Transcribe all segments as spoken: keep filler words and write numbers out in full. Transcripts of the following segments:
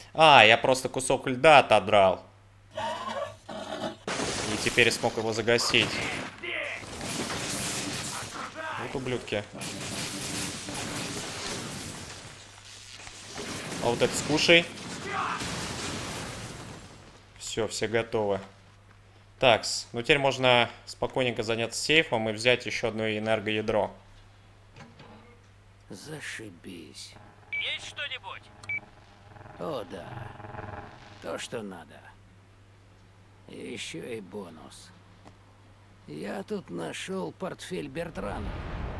А, я просто кусок льда отодрал. И теперь смог его загасить. Вот ублюдки. А вот это скушай. Все, все готовы. Такс, ну теперь можно спокойненько заняться сейфом и взять еще одно энергоядро. Зашибись. Есть что-нибудь? О, да. То, что надо. Еще и бонус. Я тут нашел портфель Бертрана.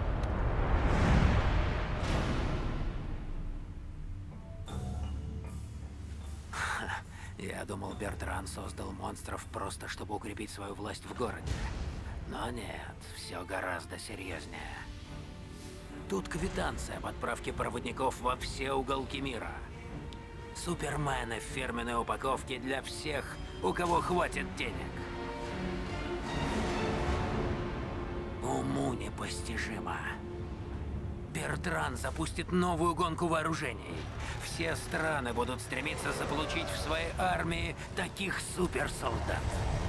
Ха, я думал, Бертран создал монстров просто, чтобы укрепить свою власть в городе. Но нет, все гораздо серьезнее. Тут квитанция об отправке проводников во все уголки мира. Супермены в фирменной упаковке для всех, у кого хватит денег. Уму непостижимо. Бертран запустит новую гонку вооружений. Все страны будут стремиться заполучить в своей армии таких суперсолдат.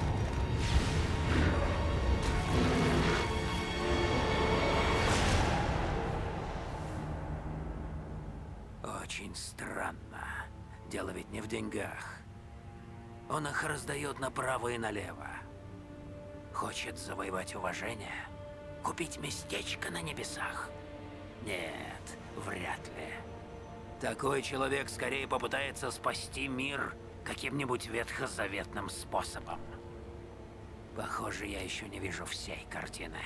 Очень странно. Дело ведь не в деньгах. Он их раздает направо и налево. Хочет завоевать уважение? Купить местечко на небесах? Нет, вряд ли. Такой человек скорее попытается спасти мир каким-нибудь ветхозаветным способом. Похоже, я еще не вижу всей картины.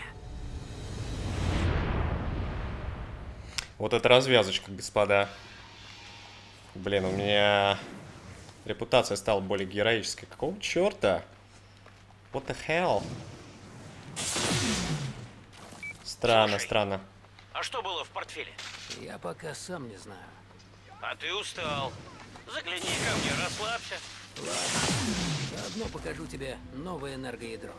Вот это развязочка, господа. Блин, у меня репутация стала более героической. Какого черта? What the hell? Странно, Слушай, странно. А что было в портфеле? Я пока сам не знаю. А ты устал. Загляни ко мне, расслабься. Ладно, заодно покажу тебе новое энергоядро.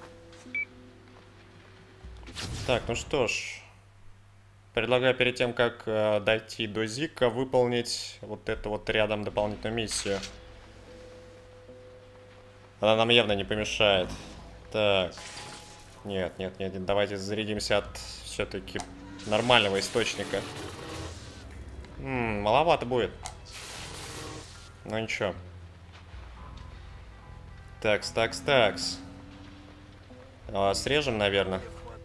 Так, ну что ж. Предлагаю перед тем, как э, дойти до Зика, выполнить вот эту вот рядом дополнительную миссию. Она нам явно не помешает. Так. Нет, нет, нет, нет. Давайте зарядимся от все-таки нормального источника. М-м, маловато будет. Ну ничего. Такс, такс, такс. А, срежем, наверное.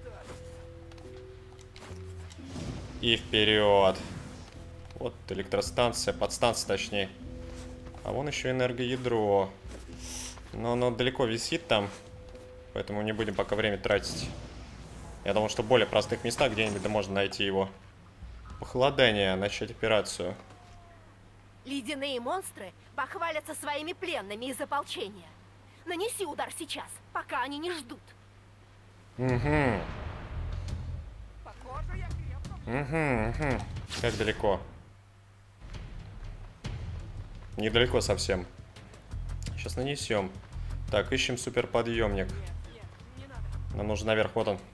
И вперед. Вот электростанция, подстанция точнее. А вон еще энергоядро. Но оно далеко висит там. Поэтому не будем пока время тратить. Я думал, что в более простых местах где-нибудь да можно найти его. Похолодание, начать операцию. Ледяные монстры похвалятся своими пленными из ополчения. Нанеси удар сейчас, пока они не ждут. Угу. Угу, угу. Как далеко? Недалеко совсем. Сейчас нанесем. Так, ищем суперподъемник. Нам нужен наверх, вот он.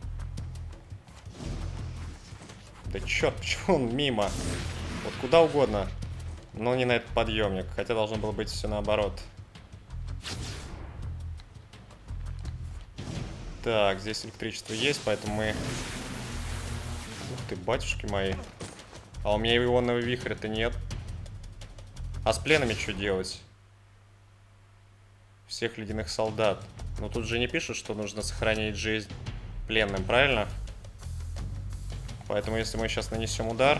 Да черт, почему он мимо? Вот куда угодно. Но не на этот подъемник. Хотя должно было быть все наоборот. Так, здесь электричество есть, поэтому мы... Ух ты, батюшки мои. А у меня ионного вихря-то нет. А с пленами что делать? Всех ледяных солдат. Но тут же не пишут, что нужно сохранить жизнь пленным, правильно? Поэтому если мы сейчас нанесем удар...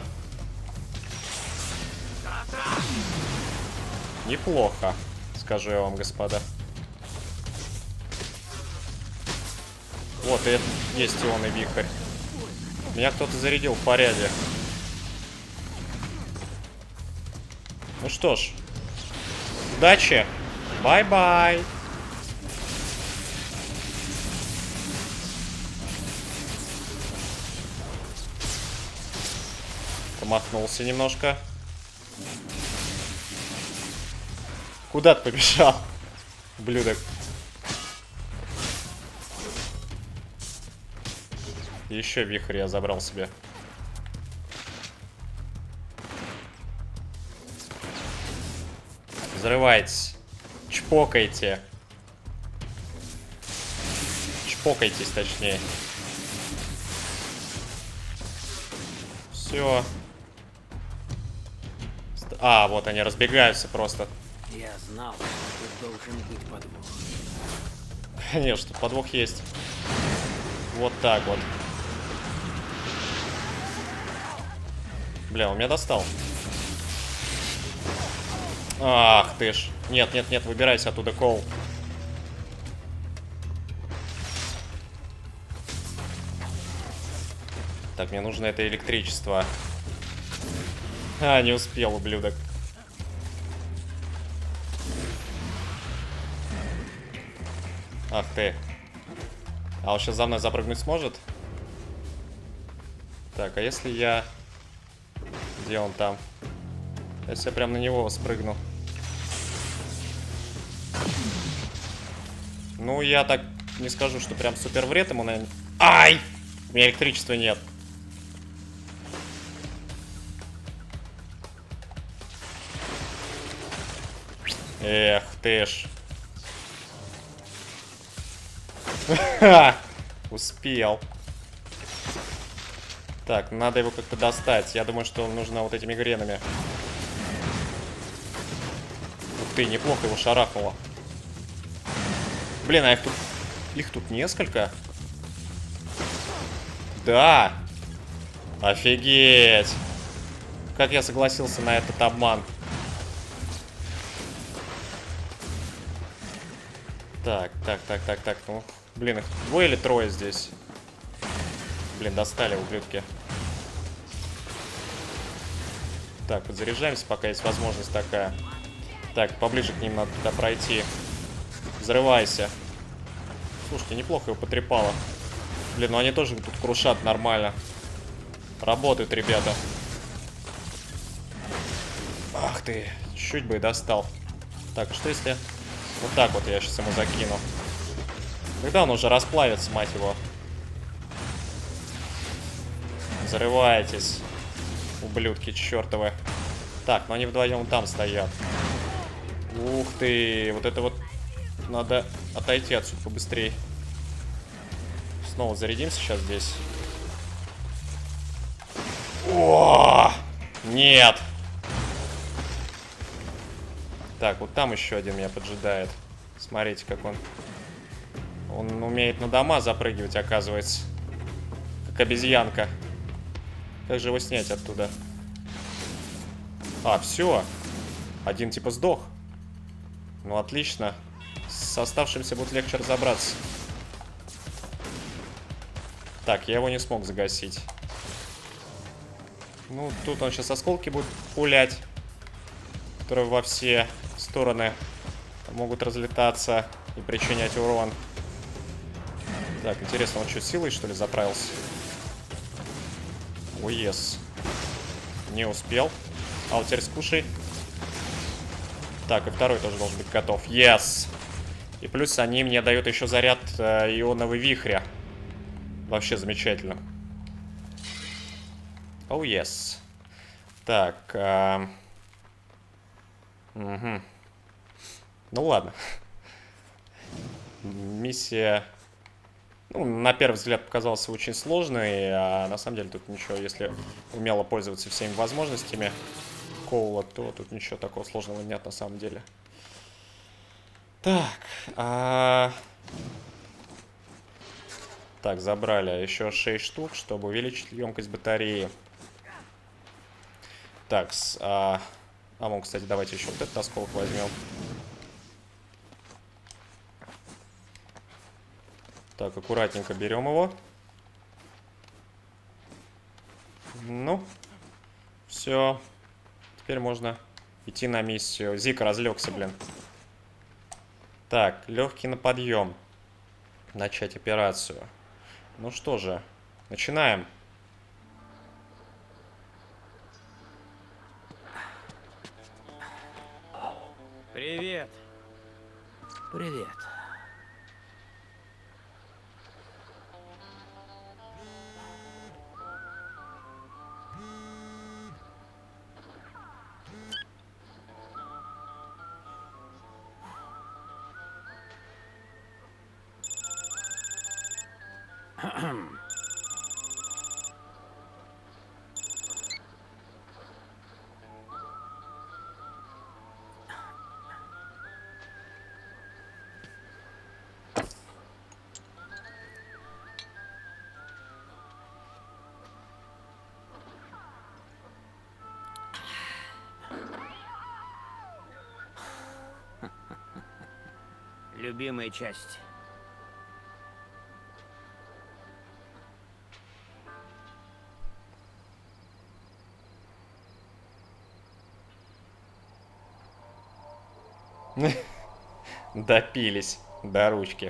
Неплохо, скажу я вам, господа. Вот и есть ионный вихрь. Меня кто-то зарядил в порядке. Ну что ж. Удачи. Бай-бай. Промахнулся немножко. Куда ты побежал, ублюдок? Еще вихрь я забрал себе. Взрывайтесь. Чпокайте. Чпокайтесь, точнее. Все. А, вот они разбегаются просто. Я знал, что тут должен быть подвох. Конечно, подвох есть. Вот так вот. Бля, он меня достал. Ах ты ж. Нет, нет, нет, выбирайся оттуда, Коул. Так, мне нужно это электричество. А, не успел, ублюдок. Ах ты. А он сейчас за мной запрыгнуть сможет? Так, а если я... Где он там? Если я прям на него спрыгну. Ну, я так не скажу, что прям супер вред ему, наверное. Ай! У меня электричества нет. Эх ты ж. Успел. Так, надо его как-то достать. Я думаю, что нужно вот этими гренами. Ух ты, неплохо его шарахнуло. Блин, а их тут... Их тут несколько? Да! Офигеть! Как я согласился на этот обман. Так, так, так, так, так, ну... Блин, их двое или трое здесь? Блин, достали, ублюдки. Так, подзаряжаемся, пока есть возможность такая. Так, поближе к ним надо туда пройти. Взрывайся. Слушайте, неплохо его потрепало. Блин, ну они тоже тут крушат нормально. Работают, ребята. Ах ты, чуть бы и достал. Так, что если... Вот так вот я сейчас ему закину. Когда он уже расплавится, мать его? Взрывайтесь, ублюдки чертовы. Так, но они вдвоем там стоят. Ух ты, вот это вот... Надо отойти отсюда побыстрее. Снова зарядимся сейчас здесь. О! Нет! Так, вот там еще один меня поджидает. Смотрите, как он... Он умеет на дома запрыгивать, оказывается. Как обезьянка. Как же его снять оттуда? А, все. Один типа сдох. Ну, отлично. С оставшимся будет легче разобраться. Так, я его не смог загасить. Ну, тут он сейчас осколки будет пулять, которые во все стороны могут разлетаться и причинять урон. Так, интересно, он что, силой, что ли, заправился? О, ес. Не успел. А вот теперь скушай. Так, и второй тоже должен быть готов. Yes! И плюс они мне дают еще заряд э, ионового вихря. Вообще замечательно. О, oh, yes. Так. Э... Угу. Ну ладно. Миссия... Ну, на первый взгляд показался очень сложной, а на самом деле тут ничего, если умело пользоваться всеми возможностями Коула, то тут ничего такого сложного нет на самом деле. Так, а... так, забрали еще шесть штук, чтобы увеличить емкость батареи. Так, с, а... а вон, кстати, давайте еще вот этот осколок возьмем. Так, аккуратненько берем его. Ну, все. Теперь можно идти на миссию. Зик разлегся, блин. Так, легкий на подъем. Начать операцию. Ну что же, начинаем. Привет. Привет. Любимая часть. Допились до ручки.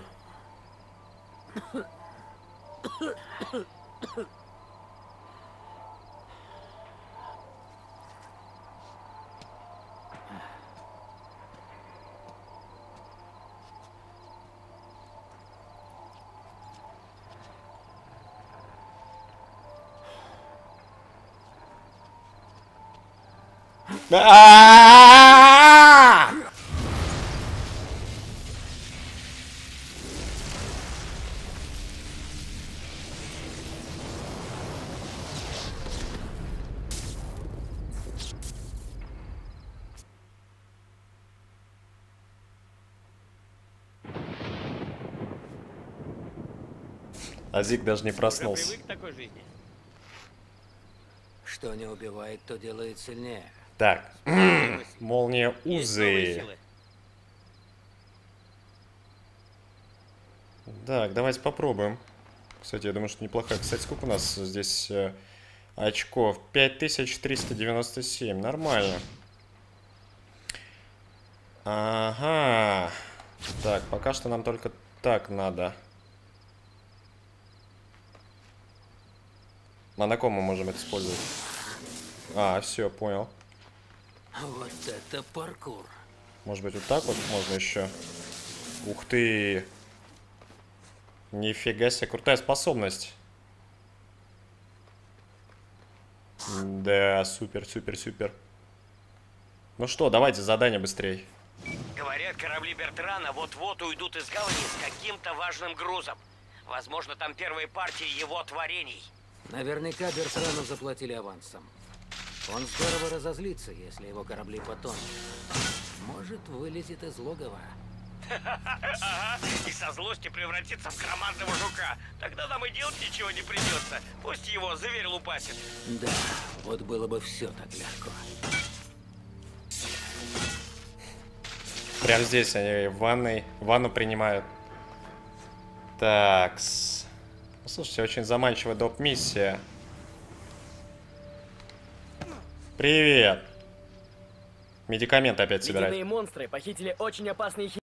А-а-а! А Зиг даже не проснулся. Привык к такой жизни. Что не убивает, то делает сильнее. Так, молния Есть новые Узы. силы. Так, давайте попробуем. Кстати, я думаю, что неплохая. Кстати, сколько у нас здесь э, очков? пять тысяч триста девяносто семь. Нормально. Ага. Так, пока что нам только так надо. А на ком мы можем это использовать? А, все, понял. Вот это паркур. Может быть, вот так вот можно еще? Ух ты! Нифига себе, крутая способность. Да, супер, супер, супер. Ну что, давайте задание быстрее. Говорят, корабли Бертрана вот-вот уйдут из гавани с каким-то важным грузом. Возможно, там первые партии его творений. Наверняка Бертрану заплатили авансом. Он здорово разозлится, если его корабли потонут. Может, вылезет из логова. Ага, и со злости превратится в громадного жука. Тогда нам и делать ничего не придется. Пусть его зверь лупасит. Да, вот было бы все так легко. Прям здесь они в ванной, ванну принимают. Такс. Ну, слушайте, очень заманчивая доп-миссия. Привет. Медикаменты опять собирать. Ледяные монстры похитили очень опасные хи...